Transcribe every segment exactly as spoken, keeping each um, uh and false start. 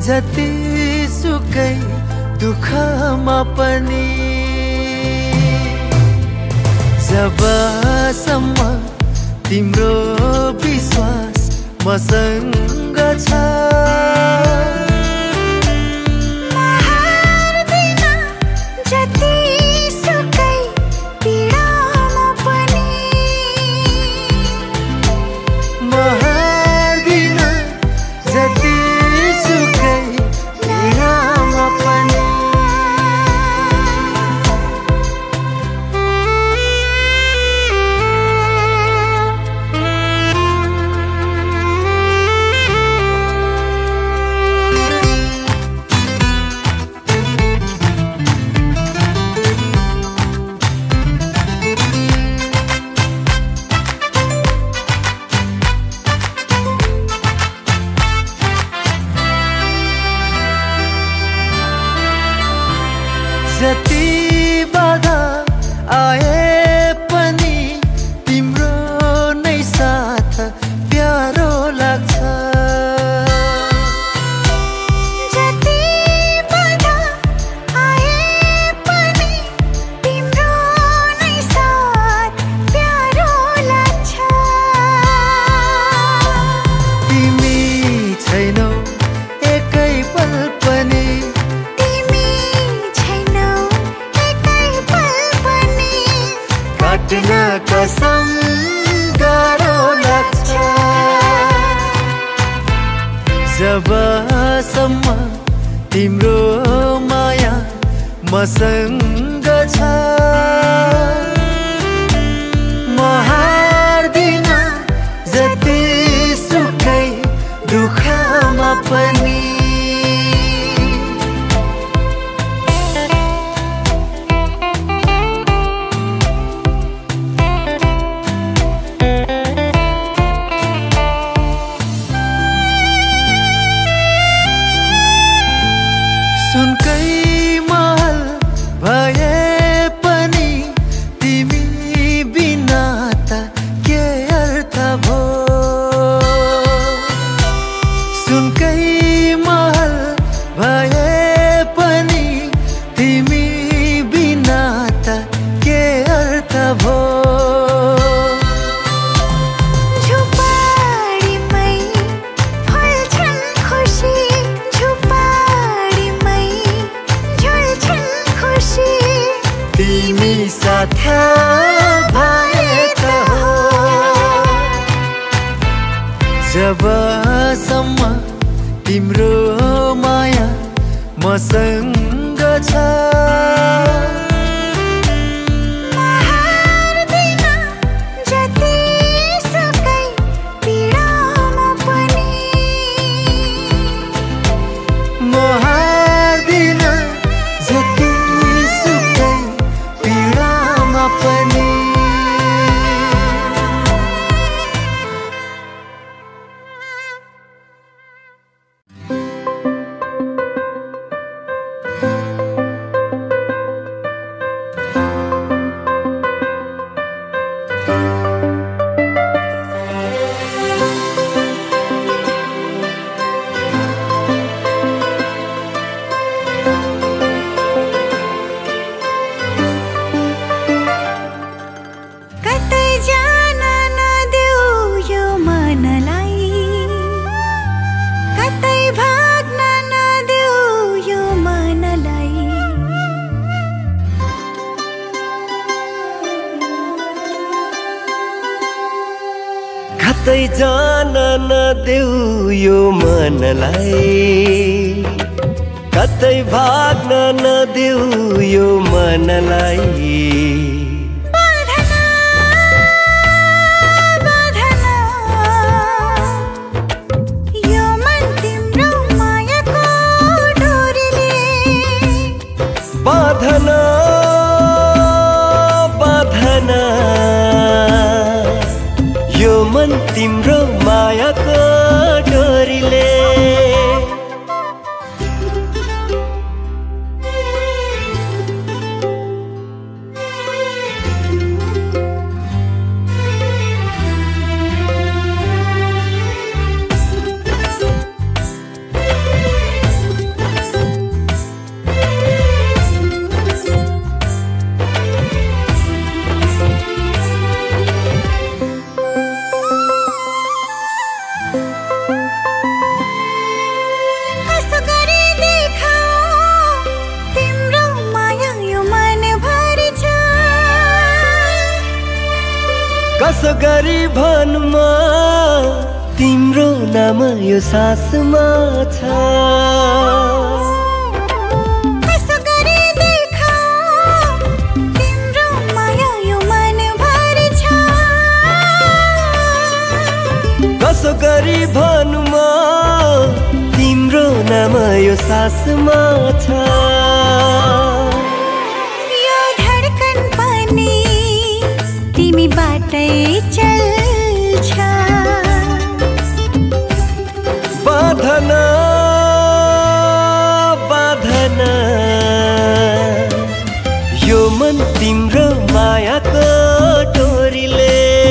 जति सुकै दुःखमा पनि जबसम्म तिम्रो विश्वास मसँग छ जति बाधा आए पनि तिम्रो नै साथ प्यारो लाग्छ जति बाधा आए पनि तिम्रो नै साथ प्यारो लाग्छ तिमी छैनौ एकै पल पनि काट्न कसम गाह्रो लाग्छ जबसम्म तिम्रो माया मसँग छ म हार्दिन जति सुकै दुःखमा पनि सुनकै महल भए पनि तिमी बिना त के अर्थ भो सुनकै महल भए पनि तिमी बिना त के अर्थ भो तिमी साथ भए त हो जबसम्म तिम्रो माया मसँग छ कतै जान नदेऊ यो मनलाई कतै भाग्न नदेऊ यो मनलाई बाधना बाधना यो मन तिम्रो मायाको डोरीले भानुमा तिम्रो नाम यो सासमा छ कसो गरी देखाऊ तिम्रो माया यो मनभर छ कसो गरी भानुमा तिम्रो नाम यो सासमा छ यो धडकन पनि तिमी बाटै चल्छ बाधना बाधना यो मन तिम्रो मायाको डोरीले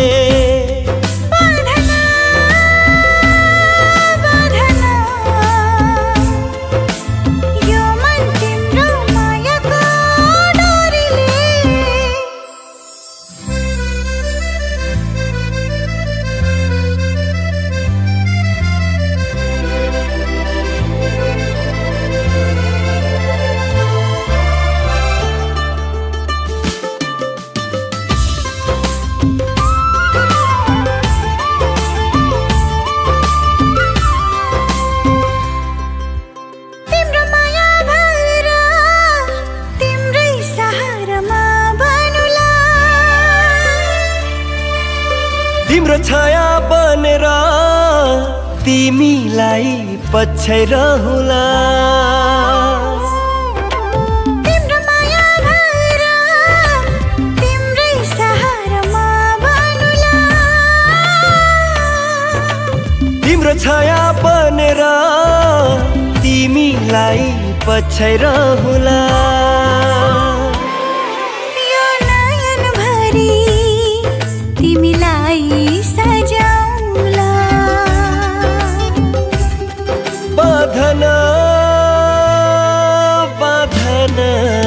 तिम्रो छाया बनेर तिमीलाई पछ्याइरहुला तिम्रो माया भएर तिम्रै सहारामा बनुला तिम्रो छाया बनेर तिमीलाई पछ्याइरहुला यो नयन भरि तिमीलाई सजाउला बाधना बाधना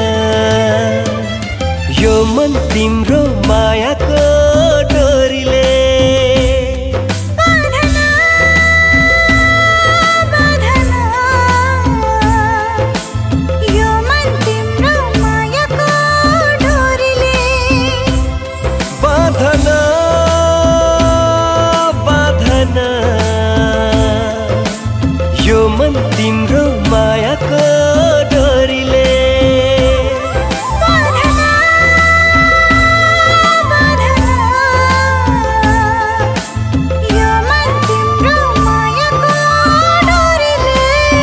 यो मन तिम्रो मायाको डोरीले बाधना बाधना यो मन तिम्रो मायाको डोरीले बाधना बाधना यो मन तिम्रो मायाको डोरीले बाधना बाधना यो मन तिम्रो मायाको डोरीले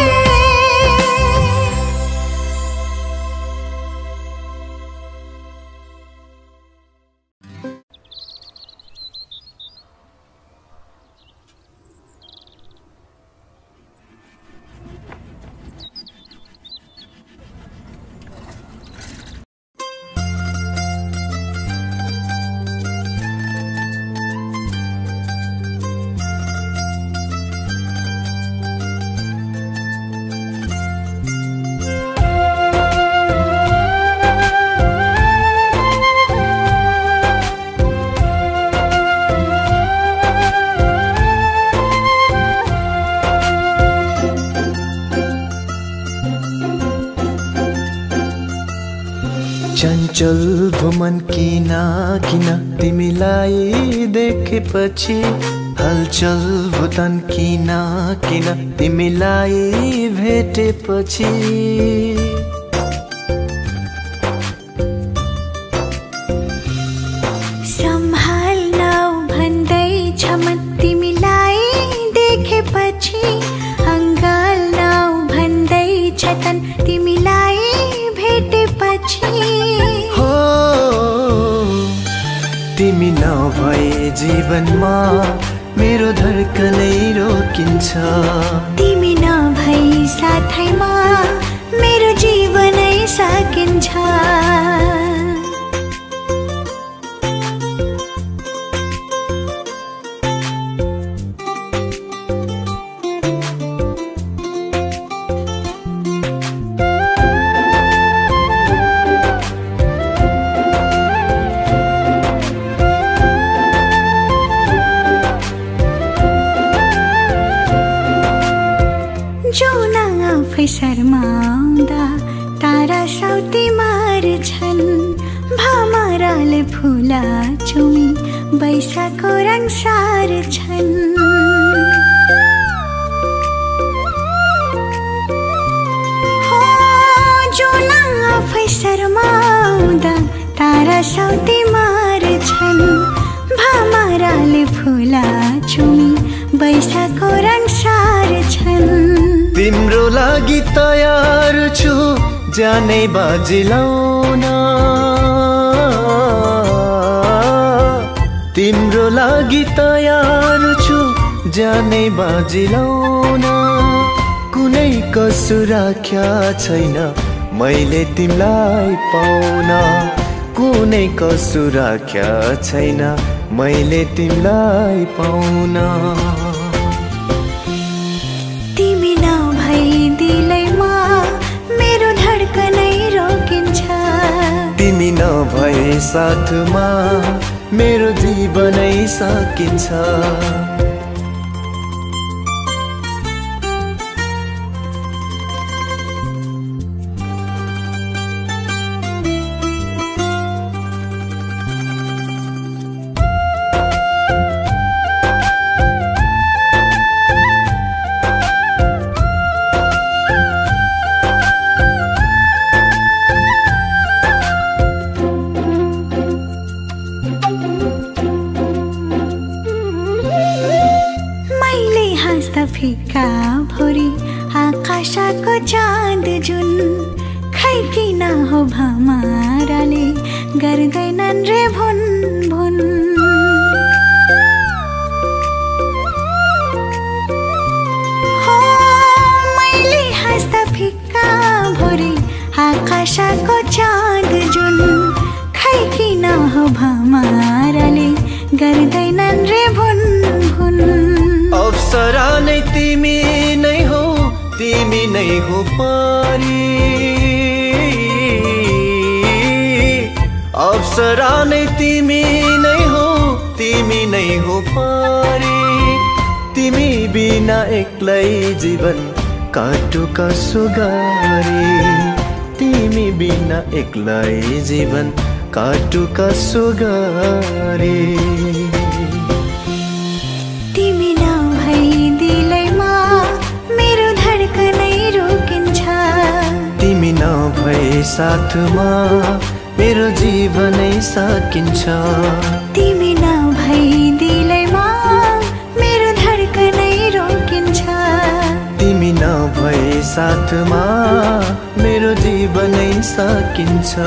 चञ्चल भुमन किन किन तिमीलाई देखेपछि हलचल भुतन किन किन तिमीलाई भेटेपछि सम्हाल्नौ भन्दैछ मन तिमीलाई देखेपछि अङ्गाल्नौ भन्दैछ तन तिमीलाई भेटेपछि हो तिमी नभए जीवनमा मेरो धड्कनै रोकिन्छ तिमी नभई साथैमा मेरो जीवनै सकिन्छ शर्माउँदा तारा साउती मार्छन् भमराले फुला चुमी बैसाको रङसार छन् हो जोना आफै शर्माउँदा तारा साउती मार्छन् भामाराले फुला चुमी बैसाको रङसार छन् तिम्रो लागि तयार छु जानै बाजी लाउन तिम्रो लागि तयार छु जानै बाजी लाउन कुनै कसुर राख्या छैन मैले तिमीलाई पाउन कुनै कसुर राख्या छैन मैले तिमीलाई पाउन तिमी नभइदिलैमा मेरो धड्कनै रोकिन्छ तिमी नभए साथमा मेरो जीवनै सकिन्छ फिका भोरी आकाशको चाँद जुन खै किन हो भमाराले गर्दैनन् रे भुन भुन हो मैले हाँस्दा फिका भोरी आकाशको चाँद जुन खै किन हो भमाराले गर्दैनन् रे भुन भुन अप्सरा नै तिमी नै हो तिमी नै हो परी अप्सरा नै तिमी नै हो तिमी नै हो परी तिमी बिना एक्लै जीवन काटु कसो गरी तिमी बिना एक्लै जीवन काटु कसो गरी तिमी नभए साथमा मेरो जीवनै सकिन्छ तिमी नभइदिलैमा मेरो धड्कनै रोकिन्छ तिमी नभए साथमा मेरो जीवनै सकिन्छ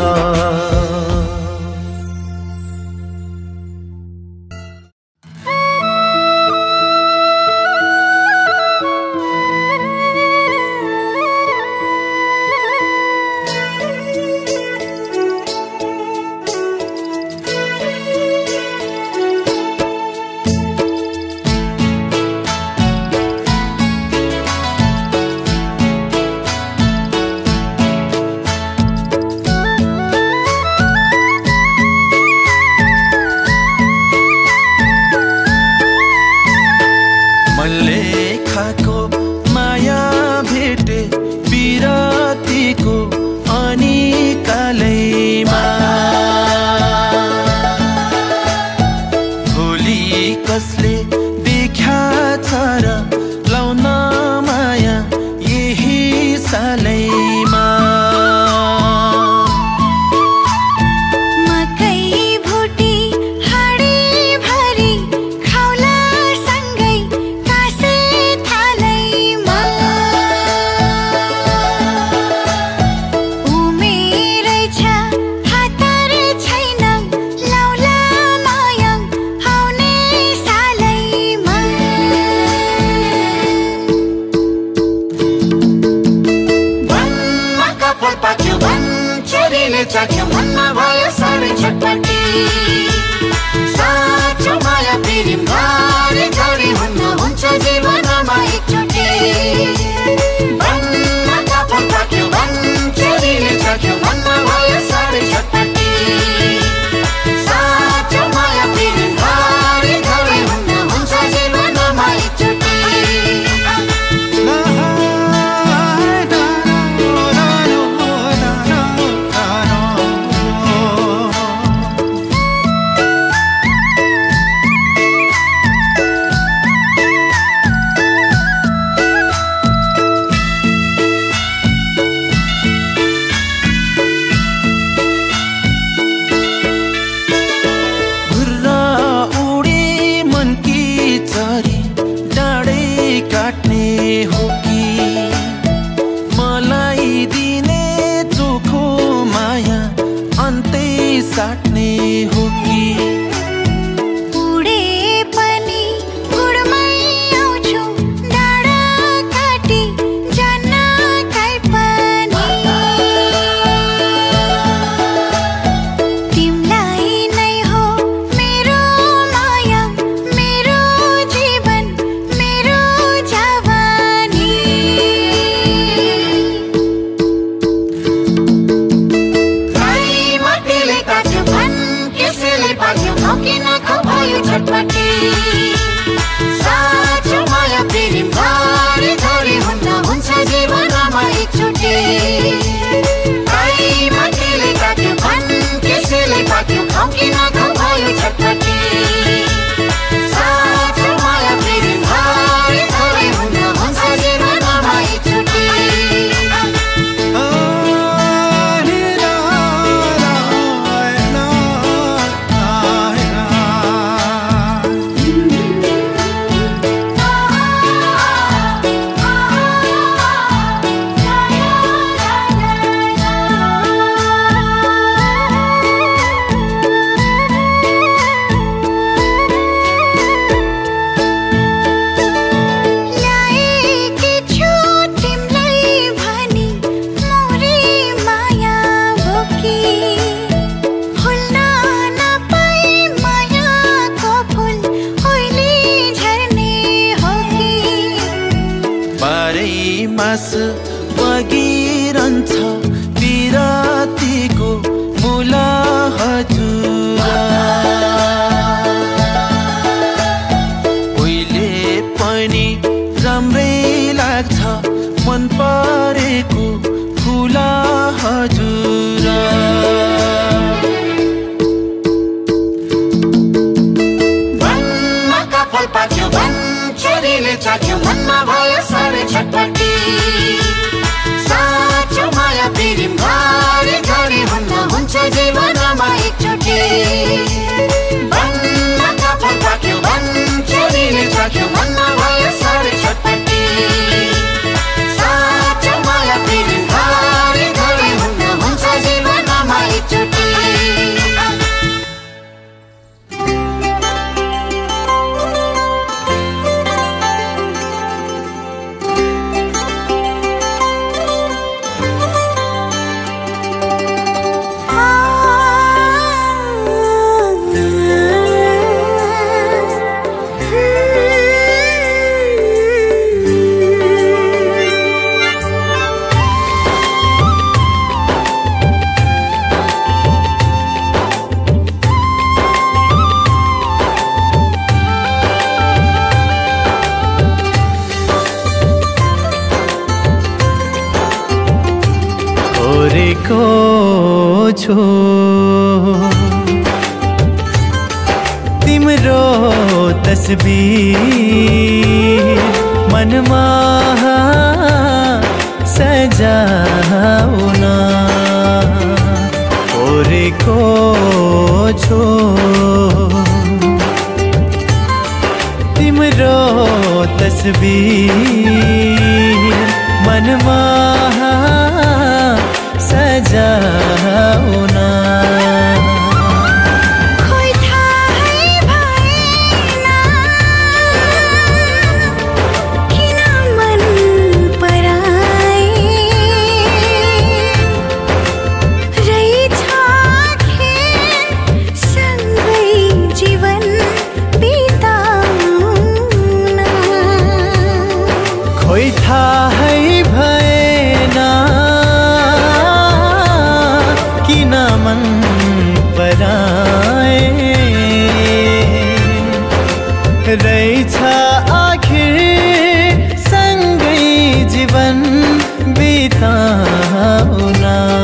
चाख्यो मनमा भयो साह्रै छटपटी साँचो माया प्रेम घरी घरी हुन्न हुन्छ जीवनमा एकचोटि बन्न कपाल पाक्यो भन् छोरीले चाख्यो मनमा भयो साह्रै छटपटी साँचो माया प्रेम घरी घरी हुन्न हुन्छ जीवनमा एकचोटि No सास बगिरहन्छ बिरातीको मुला हजुरा उहिले पनि राम्रै लाग्छ मन परेको फुला हजुरा वनमा कपाल पाक्यो वन छोरीले चाख्यो मनमा भयो साह्रै छटपटी साँचो माया प्रेम घरी घरी हुन्न हुन्छ जीवनमा एकचोटि वनमा कपाल पाक्यो वन छोरीले चाख्यो मनमा भयो साह्रै छटपटी साँचो माया प्रेम घरी घरी हुन्न हुन्छ जीवनमा एकचोटि को छो तिम्रो तस्बिर मनमा सजाउन ओरेको छो तिम्रो तस्बिर मनमा सजाउन खोइ थाहै भएन किन मन पराए रहेछ आखिर सँगै जीवन बिताउन खोइ थाहै भएन किन मन पराए रहेछ आखिर सँगै जीवन बिताउन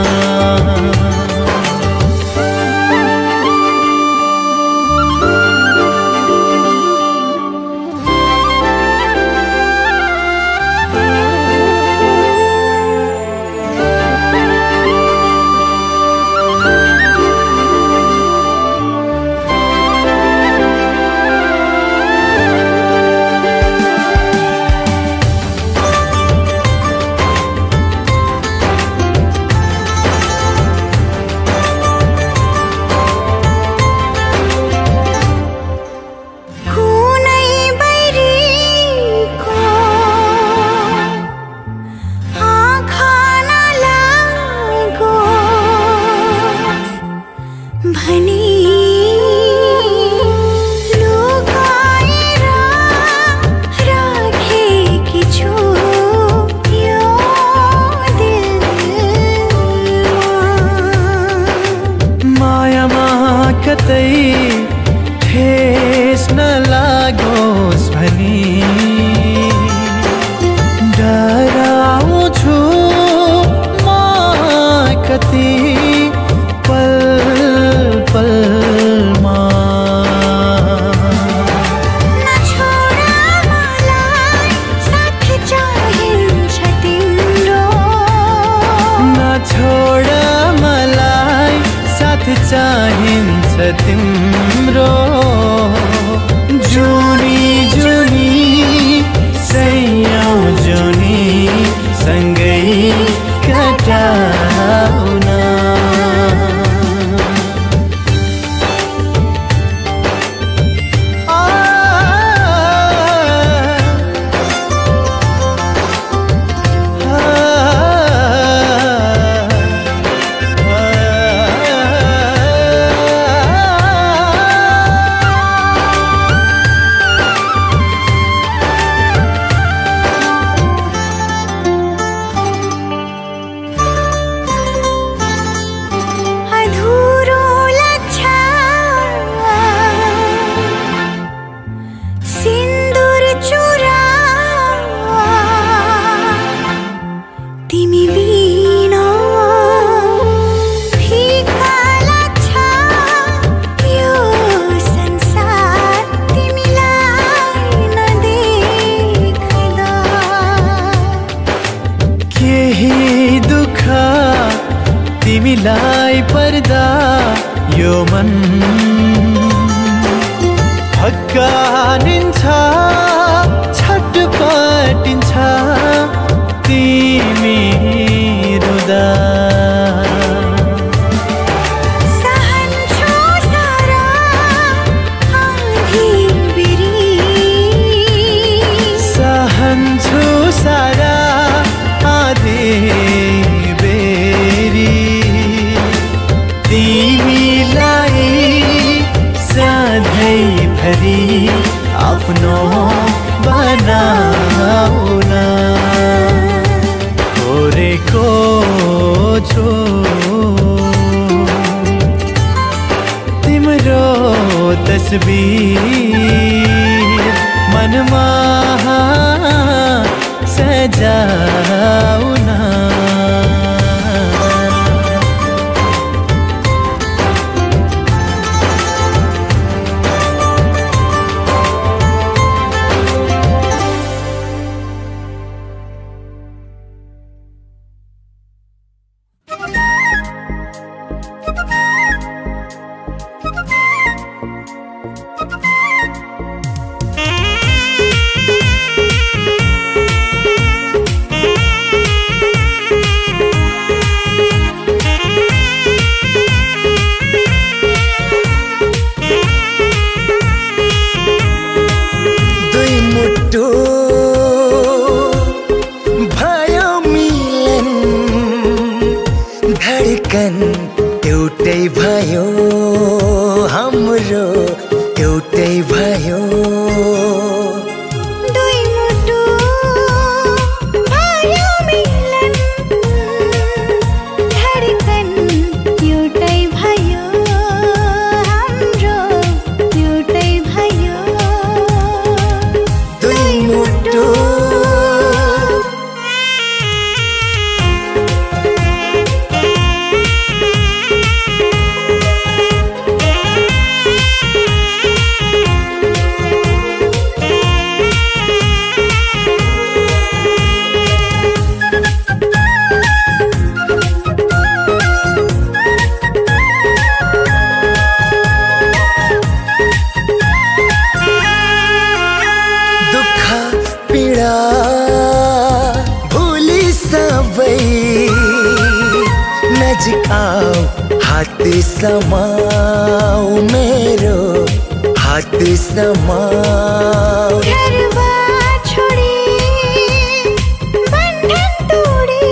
ठेस नलागोस् भनी डराउँछु म कति पल पलमा नछोड मलाई साथ चाहिन्छ तिम्रो नछोड मलाई साथ चाहिन्छ तिम्रो जुनी जुनी सयौं जुनी सँगै कटाउन तिमीलाई पर्दा यो मन भक्कानिन्छ छटपटिन्छ तिमी रुदा सहन्छु सारा आँधी बिरी सहन्छु सारा आँधी बेरी तिमीलाई सधैँभरि आफ्नो बनाउन कोरेको छु तिम्रो तस्बिर मनमा सजाउन एउटै भयो हाम्रो एउटै भयो दुई मुटु भयो मिलन धडकन एउटै भयो हाम्रो एउटै भयो दुई मुटु हात समाऊ मेरो हात समाऊ घरवा छोडी बन्धन तोडी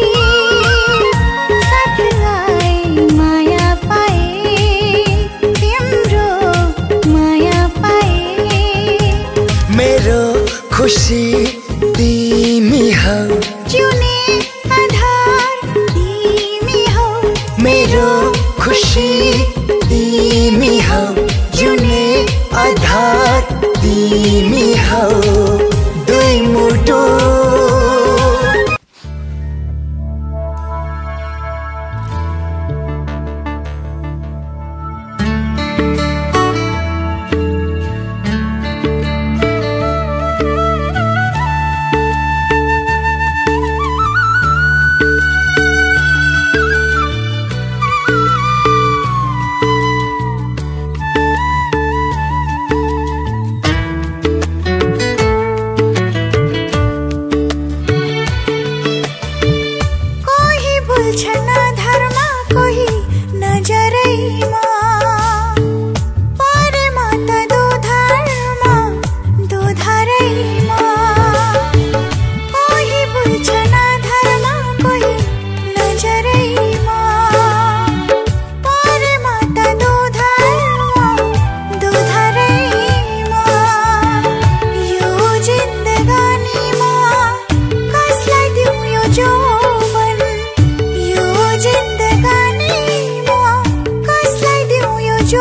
साथलाई माया पाए तिम्रो माया पाए मेरो खुसी तिमी हौ जिउने आधार तिमी हौ मेरो खुसी तिमी हौ जिउने आधार तिमी हौ दुई मुटु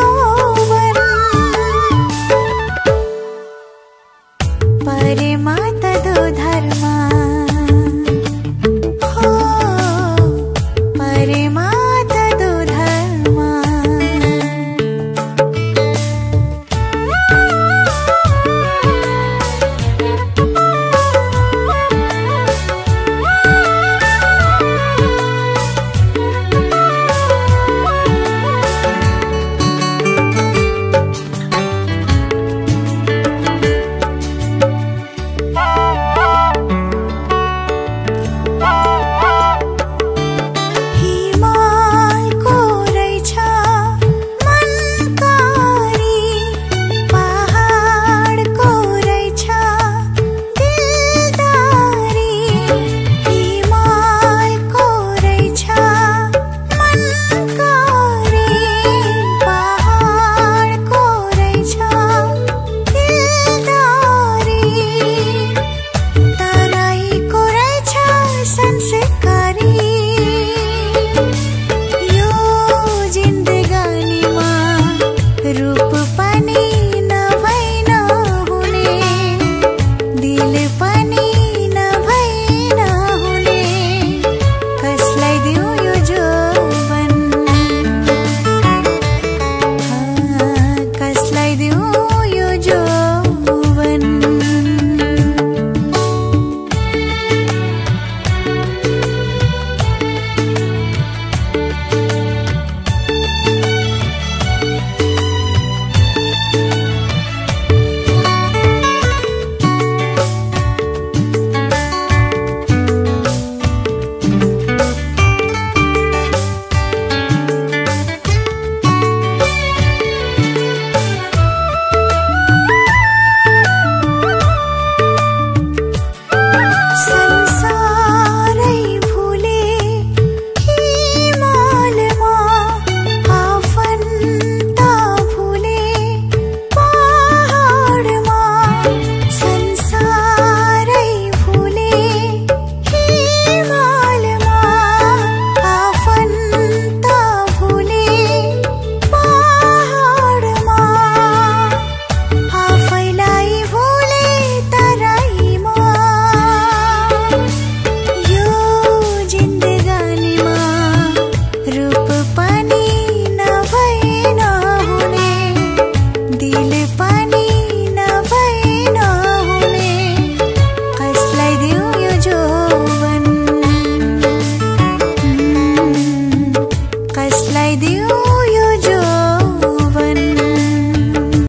परे मा